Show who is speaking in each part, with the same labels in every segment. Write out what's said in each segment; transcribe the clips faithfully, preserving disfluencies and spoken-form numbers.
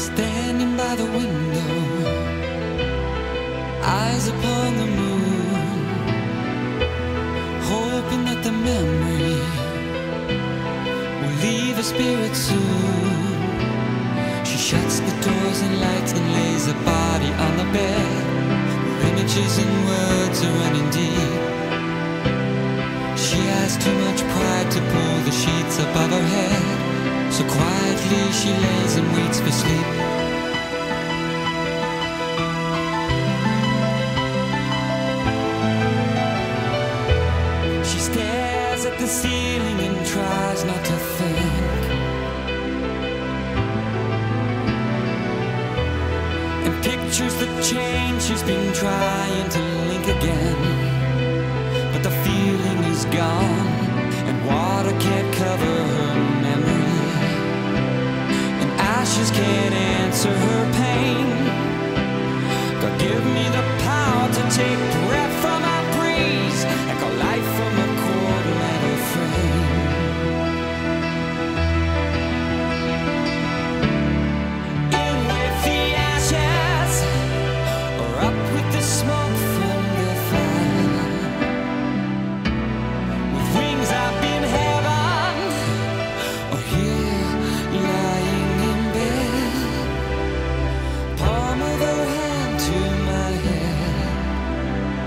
Speaker 1: Standing by the window, eyes upon the moon, hoping that the memory will leave her spirit soon. She shuts the doors and lights and lays her body on the bed, where images and words are running deep. She has too much pride to pull the sheets above her head, so quietly she lays and waits for sleep. She stares at the ceiling and tries not to think, and pictures the change she's been trying to link again. But the feeling is gone, and water can't cover her memory, and ashes can't answer her pain. God, give me the power to take breath from my breeze and call life from a cold metal frame. In with the ashes, or up with the smoke from their fire. With wings up in heaven, or here lying in bed, palm of her hand to my head.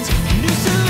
Speaker 1: New